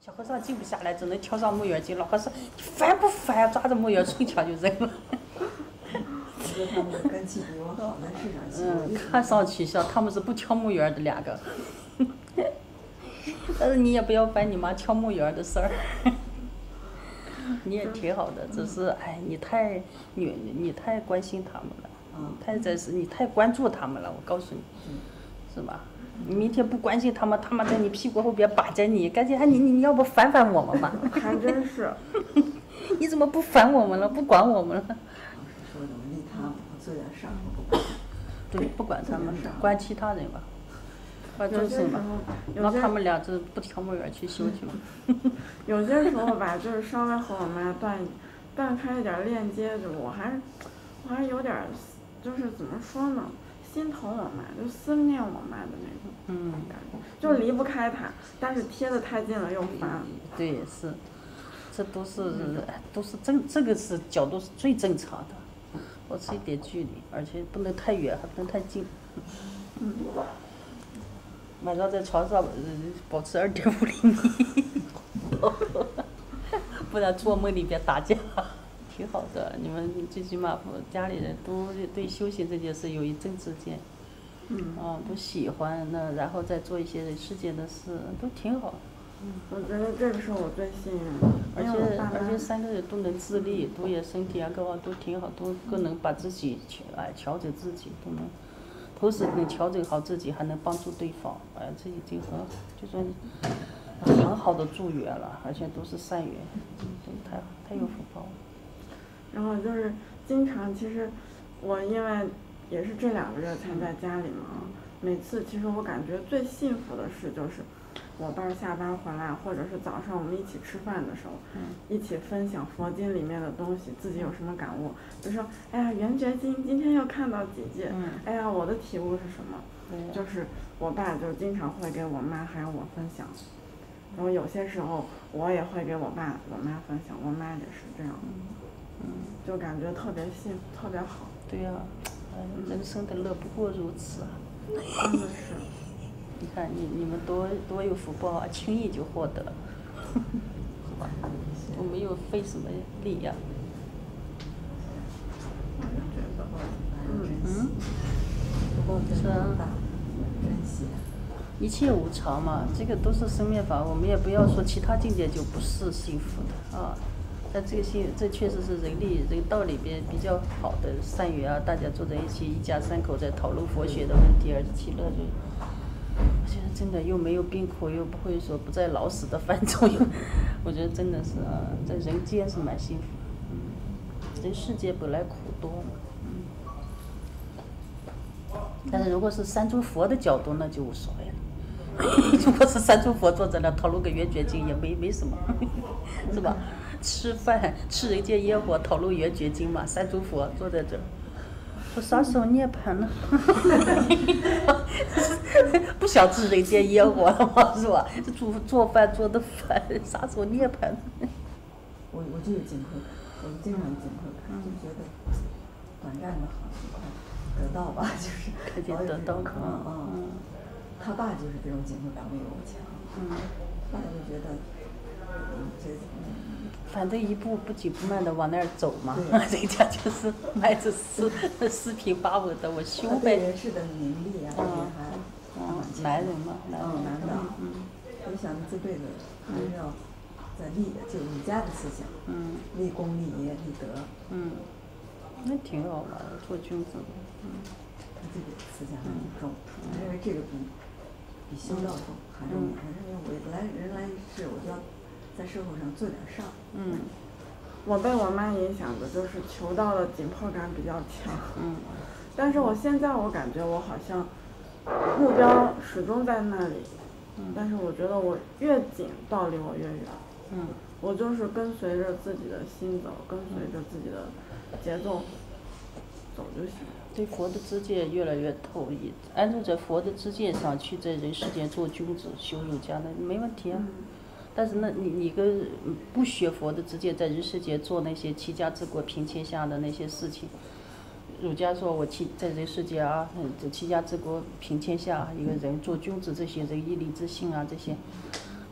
小和尚静不下来，只能跳上木鱼去。老和尚，你烦不烦呀？抓着木鱼从墙就扔了。 我觉得他们的根气比我好，在市场去。 看上去像他们是不挑木鱼的两个，但是你也不要烦你妈挑木鱼的事儿。你也挺好的，只是哎，你太关心他们了，你太关注他们了，我告诉你，是吧？你明天不关心他们，他们在你屁股后边把着你，赶紧你要不烦我们吧？ 还真是。 你怎么不烦我们了？不管我们了？ 说的利他做点事儿。 对，不管他们，管其他人吧，管众生吧，让他们俩就不挑木鱼去修去嘛。 有些时候吧，就是稍微和我妈断开一点链接，就我还有点，就是怎么说呢？心疼我妈，就思念我妈的那种感觉，就离不开她，但是贴得太近了又烦。 对，是，这都是这个是角度是最正常的，保持一点距离，而且不能太远，还不能太近。晚上在床上保持2.5厘米，不然做梦里边打架。挺好的，你们最起码家里人都对修行这件事有一正知见，都喜欢，然后再做一些人世间的事，都挺好。 我觉得这个是我最幸运的， 而且3个人都能自立，都也身体啊各方都挺好，都更能把自己调整自己，同时能调整好自己，还能帮助对方，这已经很好的助缘了，而且都是善缘，太有福报了。 然后就是经常，其实我因为也是这2个月才在家里嘛，每次其实我感觉最幸福的事就是我爸下班回来，或者是早上我们一起吃饭的时候，一起分享佛经里面的东西，自己有什么感悟，就说哎呀圆觉经今天又看到几句，哎呀我的体悟是什么，就是我爸就经常会给我妈还有我分享，然后有些时候我也会给我爸我妈分享，我妈也是这样的。就感觉特别幸福，特别好。 对呀，人生的乐不过如此啊！ 真的是。 你看你们多有福报啊，轻易就获得，是吧？我没有费什么力呀。 我也觉得。 是啊。 珍惜。 一切无常嘛，这个都是生灭法，我们也不要说其他境界就不是幸福的啊。但这确实是人道里边比较好的善缘啊，大家坐在一起，一家3口在讨论佛学的问题，而且其乐就，我觉得真的又没有病苦，又不会说不在老死的范畴，我觉得真的是在人间是蛮幸福的，这世界本来苦多嘛，但是如果是三尊佛的角度，那就无所谓了。如果是三尊佛坐在那讨论个圆觉经，也没什么，是吧？吃饭吃人间烟火，讨论圆觉经嘛，三尊佛坐在这儿，说啥时候涅槃呢？不想吃人间烟火了嘛，是吧？这做饭做的饭，啥时候涅槃？ 我就有紧迫感，我经常紧迫感，就觉得短暂的好，尽快得到吧，就是快点得到。 他爸就是这种紧迫感没有我强，爸就觉得反正一步不紧不慢的往那儿走嘛，人家就是迈着四平八稳的我修呗。 人事的名利啊， 男人嘛， 男的，我想这辈子还是要在就儒家的思想，立功立业立德， 那挺好玩的，做君子。 他这个思想很重，我认为这个比修道重还重要。我认为人来世，我就要在社会上做点事儿。 我被我妈影响的就是求道的紧迫感比较强。但是我现在我感觉我好像目标始终在那里，但是我觉得我越紧，道离我越远。我就是跟随着自己的心走，跟随着自己的节奏走就行。 对佛的知见越来越透，安住在佛的知见上去，在人世间做君子、修儒家的没问题啊。但是你跟不学佛的知见，在人世间做那些齐家治国平天下的那些事情，儒家说我在人世间啊，齐家治国平天下，一个人做君子，这些仁义礼智信啊，这些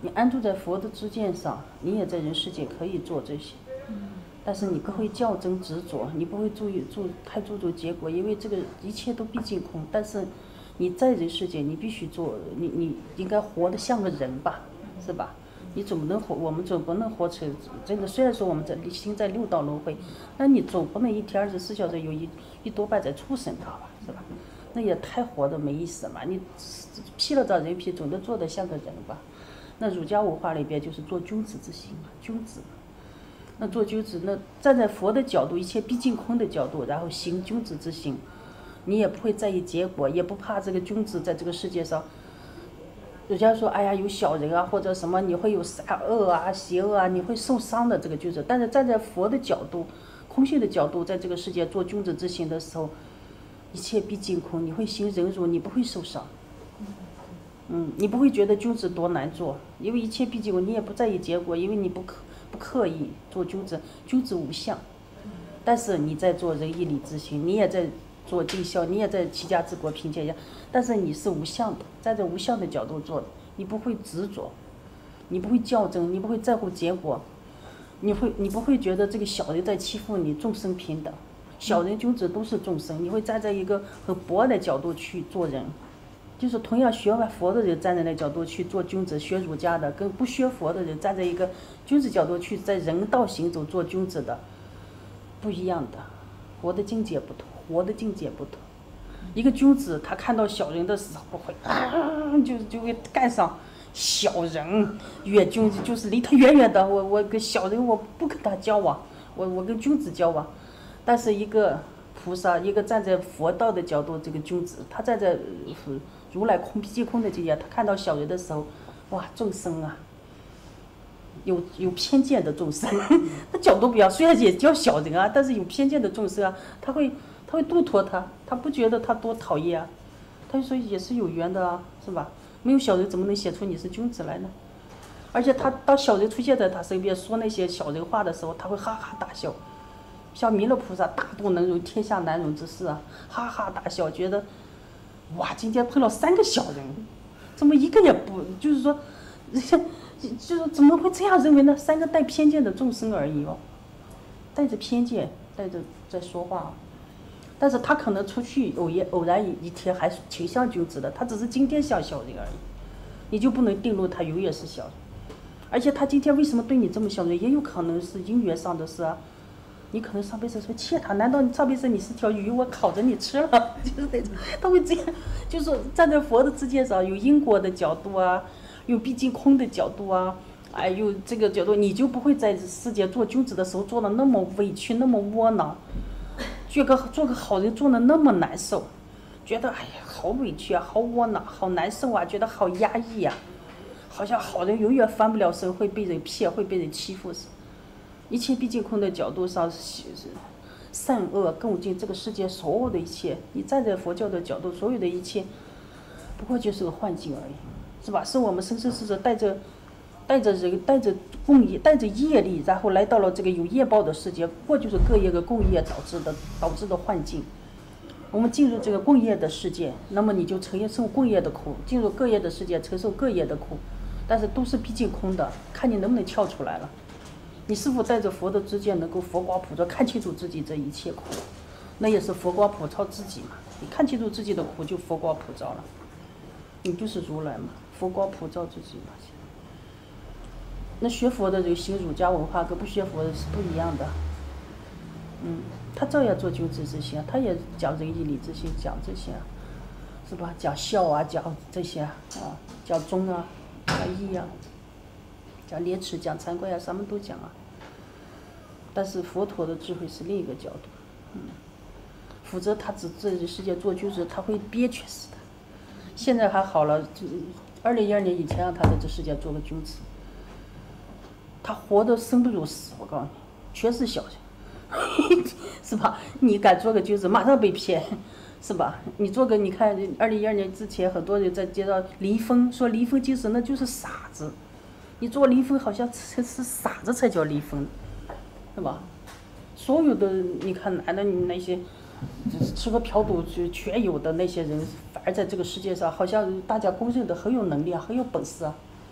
你安住在佛的知见上，你也在人世间可以做这些，但是你不会较真执着，你不会太注重结果，因为这个一切都毕竟空。但是你在人世间，你必须做，你应该活得像个人吧，是吧？你总不能活，我们总不能活成真的。虽然说我们心在六道轮回，那你总不能一天24小时有一多半在畜生道吧，是吧？那也太活得没意思嘛。你披了张人皮，总得做得像个人吧。那儒家文化里边就是做君子之心嘛，君子。那做君子，那站在佛的角度，一切毕竟空的角度，然后行君子之心，你也不会在意结果，也不怕这个君子在这个世界上。人家说，哎呀，有小人啊，或者什么，你会有善恶啊、邪恶啊，你会受伤的这个君子。但是站在佛的角度、空性的角度，在这个世界做君子之心的时候，一切毕竟空，你会行忍辱，你不会受伤。你不会觉得君子多难做，因为一切毕竟空，你也不在意结果，因为你不刻意做君子，君子无相。但是你在做仁义礼智信，你也在做尽孝，你也在齐家治国平天下，但是你是无相的，站在无相的角度做的，你不会执着，你不会较真，你不会在乎结果，你不会觉得这个小人在欺负你，众生平等，小人君子都是众生，你会站在一个很博的角度去做人。就是同样学完佛的人站在那角度去做君子，学儒家的跟不学佛的人站在一个君子角度去在人道行走做君子的不一样的，活的境界不同，活的境界不同。一个君子他看到小人的时候不会就会干上小人，远君就是离他远远的，我跟小人我不跟他交往，我跟君子交往。但是一个菩萨，一个站在佛道的角度，这个君子他站在如来空毕竟空的境界，他看到小人的时候，哇，众生啊，有偏见的众生，他角度不一样，虽然也叫小人啊，但是有偏见的众生啊，他会度脱他，他不觉得他多讨厌啊，他就说也是有缘的啊，是吧？没有小人怎么能写出你是君子来呢？而且他当小人出现在他身边说那些小人话的时候，他会哈哈大笑，像弥勒菩萨大度能容天下难容之事啊，哈哈大笑，觉得哇，今天碰到3个小人，怎么一个也不，就是说，就是怎么会这样认为呢？3个带偏见的众生而已哦，带着偏见，带着在说话。但是他可能出去偶然一天还挺像君子的，他只是今天像小人而已，你就不能定论他永远是小人。而且他今天为什么对你这么小人，也有可能是因缘上的事啊。你可能上辈子说欠他，难道你上辈子你是条鱼，我烤着你吃了？就是那种，他会这样，就是说站在佛的知见上，有因果的角度啊，有毕竟空的角度啊，哎，有这个角度，你就不会在世界做君子的时候做的那么委屈，那么窝囊，做个好人做的那么难受，觉得哎呀好委屈啊，好窝囊，好难受啊，觉得好压抑啊，好像好人永远翻不了身，会被人骗，会被人欺负死。一切毕竟空的角度上，善恶共尽，这个世界所有的一切，你站在佛教的角度，所有的一切，不过就是个幻境而已，是吧？是我们生生世世带着共业，带着业力，然后来到了这个有业报的世界，不过就是各业的共业导致的幻境。我们进入这个共业的世界，那么你就承受共业的苦；进入各业的世界，承受各业的苦，但是都是毕竟空的，看你能不能跳出来了。你是否带着佛的知见，能够佛光普照，看清楚自己这一切苦？那也是佛光普照自己嘛。你看清楚自己的苦，就佛光普照了。你就是如来嘛，佛光普照自己嘛。那学佛的人行儒家文化，跟不学佛的是不一样的。他照样做君子之心，他也讲仁义礼智信，讲这些，是吧？讲孝啊，讲这些啊，讲忠啊，讲义啊。讲廉耻，讲惭愧啊，什么都讲啊。但是佛陀的智慧是另一个角度，否则他只在这世界做君子，他会憋屈死的。现在还好了，2012年以前让他在这世界做个君子，他活得生不如死，我告诉你，全是小人，是吧？你敢做个君子，马上被骗，是吧？你做个，你看2012年之前，很多人在街上离婚，说离婚精神那就是傻子。你做离婚好像是傻子才叫离婚，是吧？所有的你看男的那些吃喝嫖赌全有的那些人，反而在这个世界上好像大家公认的很有能力啊，很有本事啊，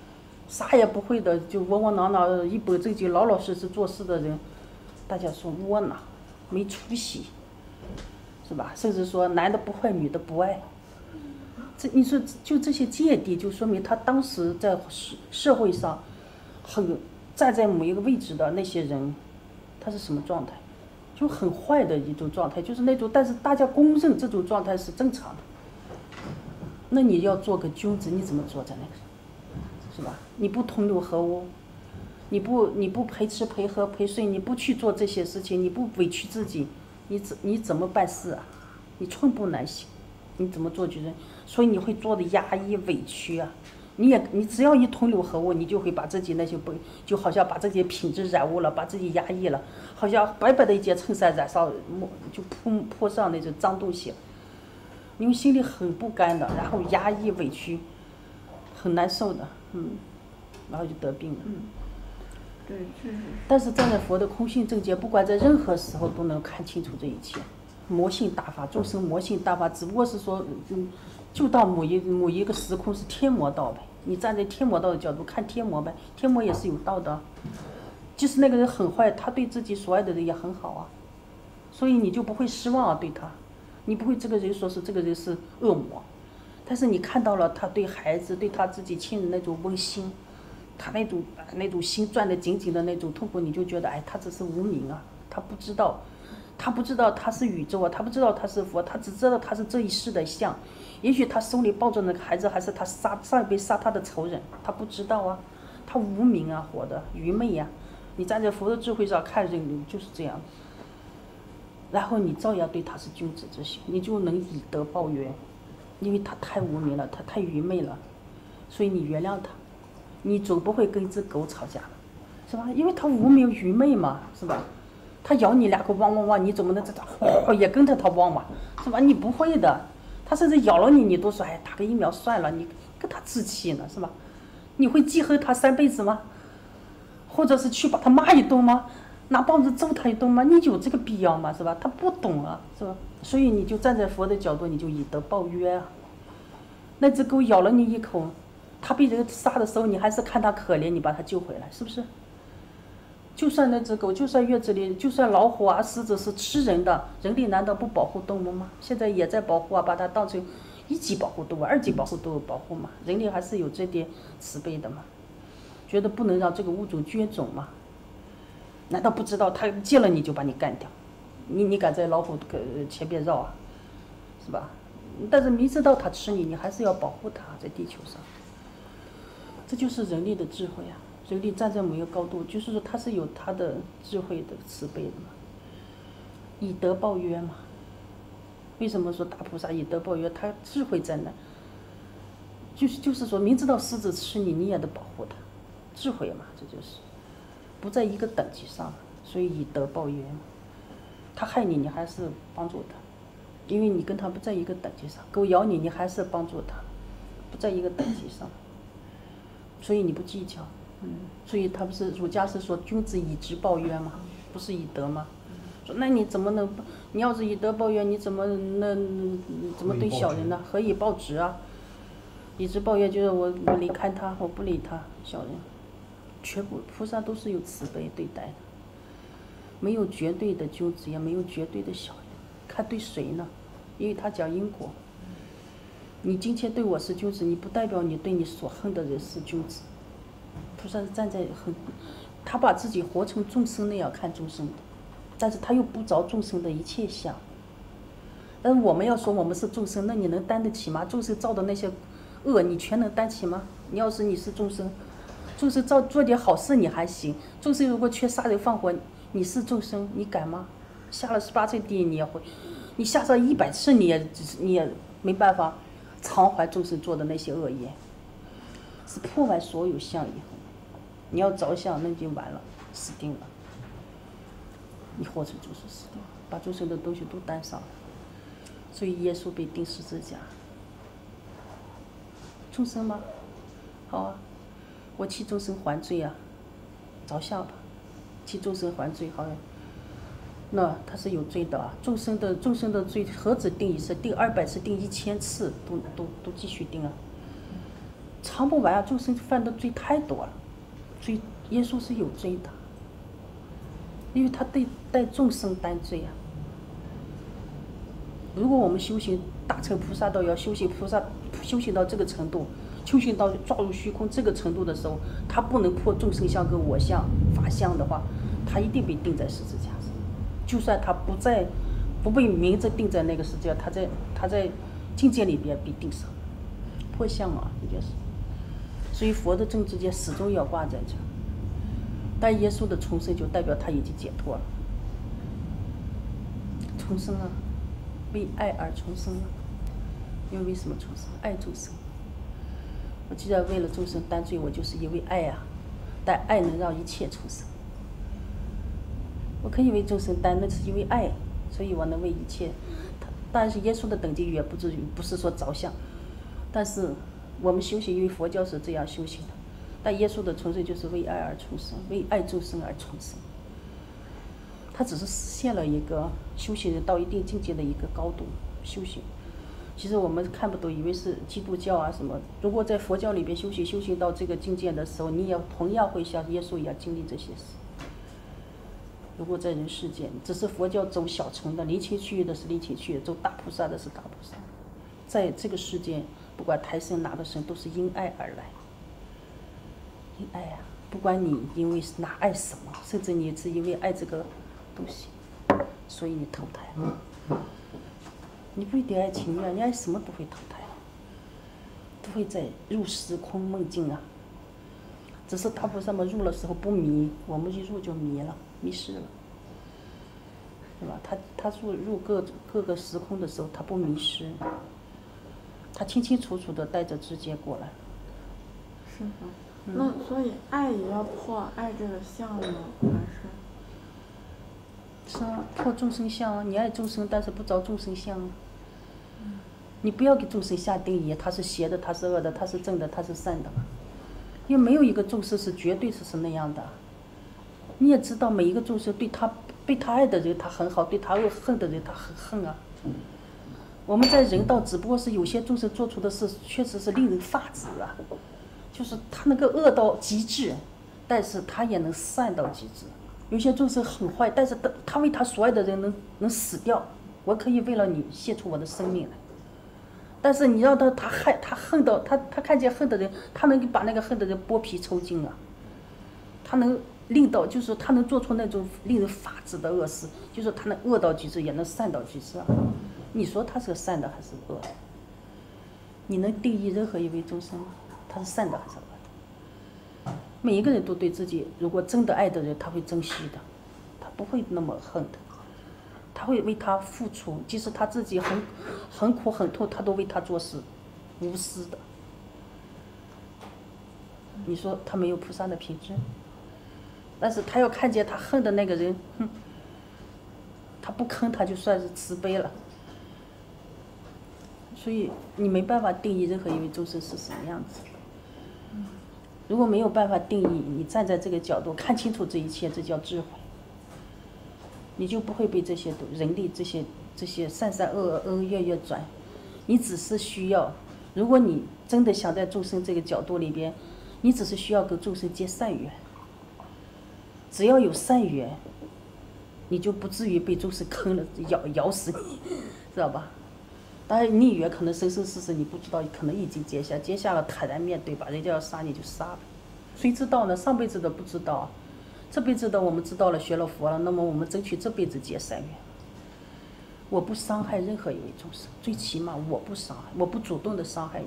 啥也不会的，就窝窝囊囊一本正经、老老实实做事的人，大家说窝囊，没出息，是吧？甚至说男的不坏，女的不爱。你说就这些芥蒂，就说明他当时在社会上很站在某一个位置的那些人，他是什么状态？就很坏的一种状态，就是那种，但是大家公认这种状态是正常的。那你要做个君子，你怎么做在那个，是吧？你不同流合污，你不陪吃陪喝陪睡，你不去做这些事情，你不委屈自己，你怎么办事啊？你寸步难行，你怎么做决定？所以你会做的压抑委屈啊。你只要一同流合污，你就会把自己那些就好像把自己品质染污了，把自己压抑了，好像白白的一件衬衫染上就泼上那种脏东西，因为心里很不甘的，然后压抑委屈，很难受的，然后就得病了。 对，确实。 但是站在佛的空性正见，不管在任何时候都能看清楚这一切，魔性大法，众生魔性大法，只不过是说，就到某一个时空是天魔道呗。你站在天魔道的角度看天魔呗，天魔也是有道的。即使那个人很坏，他对自己所爱的人也很好啊，所以你就不会失望啊，对他，你不会这个人说是这个人是恶魔，但是你看到了他对孩子、对他自己亲人那种温馨，他那种心攥得紧紧的那种痛苦，你就觉得他只是无明啊，他不知道他是宇宙啊，他不知道他是佛，他只知道他是这一世的相。也许他手里抱着那个孩子，还是他上一辈杀他的仇人，他不知道啊，他无明啊，活的愚昧呀。你站在佛的智慧上看人就是这样，然后你照样对他是君子之心，你就能以德报怨，因为他太无明了，他太愚昧了，所以你原谅他，你总不会跟一只狗吵架了，是吧？因为他无明愚昧嘛，是吧？他咬你两口汪汪汪，你怎么能也跟着他汪嘛，是吧？你不会的。他甚至咬了你，你都说打个疫苗算了，你跟他置气呢，是吧？你会记恨他3辈子吗？或者是去把他骂一顿吗？拿棒子揍他一顿吗？你有这个必要吗？是吧？他不懂啊，是吧？所以你就站在佛的角度，你就以德报怨啊。那只狗咬了你一口，他被人杀的时候，你还是看他可怜，你把他救回来，是不是？就算那只狗，就算院子里，就算老虎啊、狮子是吃人的，人类难道不保护动物吗？现在也在保护啊，把它当成1级保护动物、2级保护动物保护嘛。人类还是有这点慈悲的嘛，觉得不能让这个物种绝种嘛。难道不知道它见了你就把你干掉？你敢在老虎前边绕啊，是吧？但是明知道它吃你，你还是要保护它，在地球上。这就是人类的智慧啊。人类站在某一个高度，就是说他是有他的智慧的慈悲的嘛，以德报怨嘛。为什么说大菩萨以德报怨？他智慧在那，就是说明知道狮子吃你，你也得保护它，智慧嘛，这就是不在一个等级上，所以以德报怨。他害你，你还是帮助他，因为你跟他不在一个等级上。狗咬你，你还是帮助他，不在一个等级上，所以你不计较。所以他不是儒家是说君子以直报怨吗？不是以德吗？说那你怎么能？你要是以德报怨，你怎么对小人呢？何以报直啊？以直报怨就是我离开他，我不理他，小人。全部菩萨都是有慈悲对待的，没有绝对的君子，也没有绝对的小人。看对谁呢？因为他讲因果。你今天对我是君子，你不代表你对你所恨的人是君子。菩萨是站在他把自己活成众生那样看众生的，但是他又不着众生的一切相。但是我们要说我们是众生，那你能担得起吗？众生造的那些恶，你全能担起吗？你要是你是众生，众生做点好事你还行，众生如果缺杀人放火，你是众生，你敢吗？下了18层地狱你也会，你下上100次你也没办法偿还众生做的那些恶业。是破坏所有相以后，你要着相，那就完了，死定了。你活成众生死定了，把众生的东西都担上了。所以耶稣被钉十字架。众生吗？好啊，我替众生还罪啊，着相吧，替众生还罪，好呀。那他是有罪的啊，众生的罪何止定1次，定200次，定1000次，都继续定啊。 偿不完啊！众生犯的罪太多了，所以耶稣是有罪的，因为他带众生担罪啊。如果我们修行大乘菩萨道要修行菩萨修行到这个程度，修行到抓入虚空这个程度的时候，他不能破众生相跟我相法相的话，他一定被钉在十字架上。就算他不被明着钉在那个十字架，他在境界里边被钉上，破相啊，这就是。所以佛的正知见始终要挂在这儿，但耶稣的重生就代表他已经解脱了。重生啊，为爱而重生啊。因为什么重生？爱众生。我既然为了众生担罪，我就是因为爱啊，但爱能让一切重生。我可以为众生担，那是因为爱，所以我能为一切。但是耶稣的等级远不至于，不是说着相，但是我们修行，因为佛教是这样修行的，但耶稣的重生就是为爱而重生，为爱众生而重生。他只是实现了一个修行人到一定境界的一个高度修行。其实我们看不懂，以为是基督教啊什么。如果在佛教里边修行到这个境界的时候，你也同样会像耶稣一样经历这些事。如果在人世间，只是佛教走小乘的，离情趣欲的是离情趣欲，走大菩萨的是大菩萨。在这个世间，不管抬升哪个神，都是因爱而来。因爱啊，不管你因为哪爱什么，甚至你是因为爱这个东西，所以你投胎。你不一定爱情欲啊，你爱什么都会投胎，都会在入时空梦境啊。只是大菩萨们入了时候不迷，我们一入就迷了，迷失了，对吧？他入各个时空的时候，他不迷失，他清清楚楚的带着知觉过来。 是的，那所以爱也要破爱这个相吗？还是？ 是啊，破众生相啊！你爱众生，但是不着众生相啊。你不要给众生下定义，他是邪的，他是恶的，他是正的，他是善的。因为没有一个众生是绝对是那样的。你也知道，每一个众生被他爱的人他很好，对他恶恨的人他很恨啊。我们在人道，只不过是有些众生做出的事确实是令人发指啊，就是他能够恶到极致，但是他也能善到极致。有些众生很坏，但是他为他所爱的人能死掉，我可以为了你献出我的生命来。但是你让他恨到他看见恨的人，他能把那个恨的人剥皮抽筋啊，他能令到就是他能做出那种令人发指的恶事，就是他能恶到极致，也能善到极致啊。你说他是善的还是恶的？你能定义任何一位众生吗？他是善的还是恶的？每一个人都对自己，如果真的爱的人，他会珍惜的，他不会那么恨的，他会为他付出，即使他自己很苦很痛，他都为他做事，无私的。你说他没有菩萨的品质？但是他要看见他恨的那个人，他不坑他就算是慈悲了。所以你没办法定义任何一位众生是什么样子。如果没有办法定义，你站在这个角度看清楚这一切，这叫智慧。你就不会被这些人力这些善善恶恶恶转。你只是需要，如果你真的想在众生这个角度里边，你只是需要跟众生结善缘。只要有善缘，你就不至于被众生坑了，咬死你，知道吧？当然逆缘可能生生世世你不知道，可能已经结下了，坦然面对吧，人家要杀你就杀了，谁知道呢？上辈子的不知道，这辈子的我们知道了，学了佛了，那么我们争取这辈子结善缘。我不伤害任何一位众生，最起码我不伤害，我不主动的伤害你，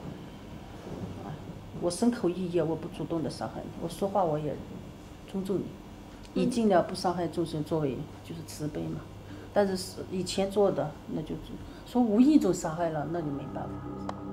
我身口意业我不主动的伤害你，我说话我也尊重你，以尽量不伤害众生作为就是慈悲嘛。但是以前做的那就说无意中伤害了，那就没办法。